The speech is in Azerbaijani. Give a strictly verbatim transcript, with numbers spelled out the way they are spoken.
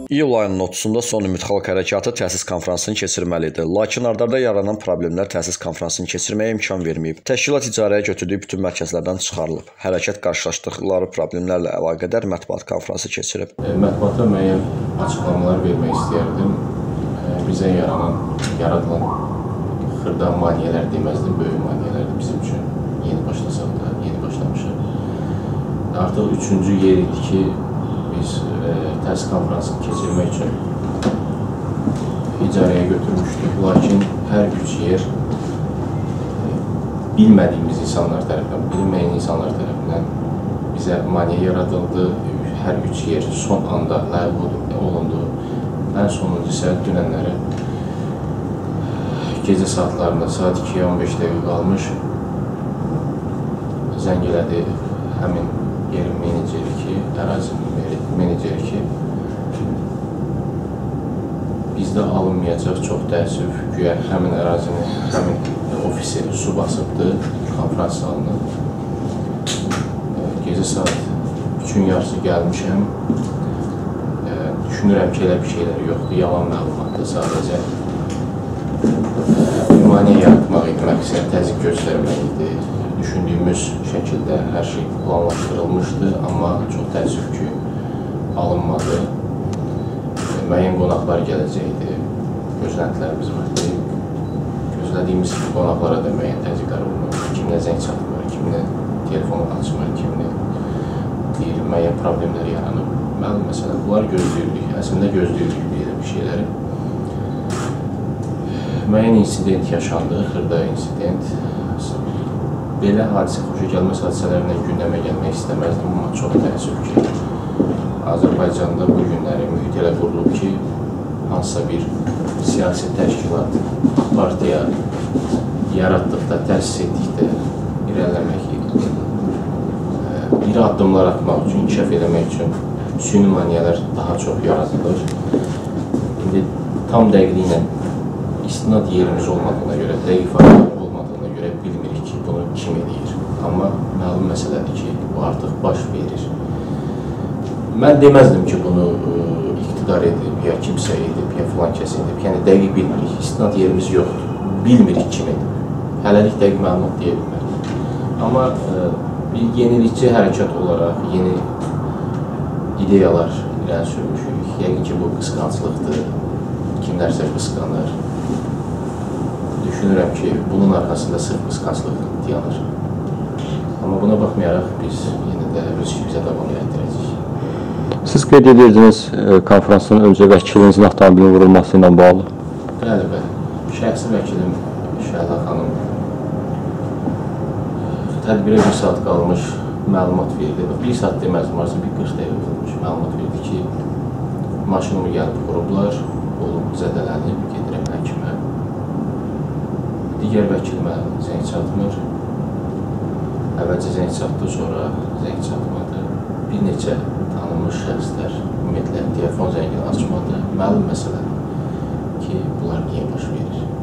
İyul ayının otuzunda Son Ümid Xalq Hərəkatı təsis konfransını keçirməli idi. Lakin ardarda yaranan problemlər təsis konfransını keçirməyə imkan verməyib. Təşkilat icarəyə götürdüyü bütün mərkəzlərdən çıxarılıb. Hərəkat qarşılaşdıqları problemlərlə əlaqədar mətbuat konfransı keçirib. Mətbuata müəyyən açıqlamalar vermək istəyərdim. Bizə yaranan, yaradılan xırda maneələr deməzdim, böyük maneələrdir bizim üçün. Yeni başlasaq da, yeni başlamışıq. Artıq üçüncü yer idi ki, biz təsis konfransını keçirmək üçün icarəyə götürmüşdük. Lakin hər üç yer bilmədiyimiz insanlar tərəfindən, bilinməyən insanlar tərəfindən bizə maneə yaradıldı. Hər üç yer son anda ləğv olundu. Ən sonuncu isə dünənləri gecə saatlarında, saat ikiyə on beş dəqiqə qalmış zəng elədi həmin yerin meneceri ki, ərazinin meneceri ki, bizdə alınmayacaq, çox təəssüf, güya həmin ərazini, həmin ofisi su basıbdır, konferans salını. Gecə saat üçün yarısı gəlmişəm. Düşünürəm ki, elə bir şeylər yoxdur, yalan məlumatdır sadəcə. Maneə yaratmaq idi, məqsəd təzyiq göstərmək idi. Düşündüyümüz şəkildə hər şey planlaşdırılmışdı, amma çox təəssüf ki, alınmadı. Müəyyən qonaqlar gələcəkdi, gözləntilərimiz vardı. Gözlədiyimiz qonaqlara da müəyyən təzyiqlər olunur. Kiminə zəng çatmır, kiminə telefonu açmır, kiminə deyil, müəyyən problemlər yaranıb. Məlum məsələ, bunları gözləyirdik, əslində gözləyirdik belə bir şeyləri. Müəyyən insident yaşandı, xırda insident. Belə hadisə, xoşa gəlməz hadisələrlə gündəmə gəlmək istəməzdim, amma çox təəssüf ki, Azərbaycanda bu günləri mühit elə qurulub ki, hansısa bir siyasi təşkilat, partiya yaratdıqda, təsis etdikdə irəliləmək, bir addımlar atmaq üçün, inkişaf eləmək üçün süni maneələr daha çox yaradılır. İndi tam dəqiqliklə istinad yerimiz olmadığına görə, dəqiq faktor olmadığına görə bilmirik ki, bunu kim edir. Amma məlum məsələdir ki, bu artıq baş verir. Mən deməzdim ki, bunu iqtidar edib, ya kimsə edib, ya filan kəs edib. Yəni, dəqiq bilmirik, istinad yerimiz yoxdur, bilmirik kim edib. Hələlik dəqiq məlumat deyə bilmərik. Amma bir yenilikçi hərəkat olaraq, yeni ideyalar irəli sürmüşük. Yəqin ki, bu qısqanclıqdır, kimlərsə qısqanır. Düşünürəm ki, bunun arxasında sırf qısqanclıq dayanır. Amma buna baxmayaraq, biz yenə də öz işimizə davam etdirəcəyik. Siz qeyd edirdiniz konferansın öncə vəkilinizin avtomobilinin vurulması ilə bağlı. Bəli, bəli. Şəxsi vəkilim Şəhla xanım tədbirə bir saat qalmış məlumat verdi. Bir saat deməzdim, varsa bir qırx dəqiqə qalmış məlumat verdi ki, maşınımı gəlib vurublar, olub zədələnib, gedirəm həkimə. Digər vəkilimə zəng çatmır. Əvvəlcə zəng çatdı, sonra zəng çatmadı. Bir neçə tanınmış şəxslər ümumiyyətlə telefon zəngini açmadı. Məlum məsələdir ki, bunlar niyə baş verir?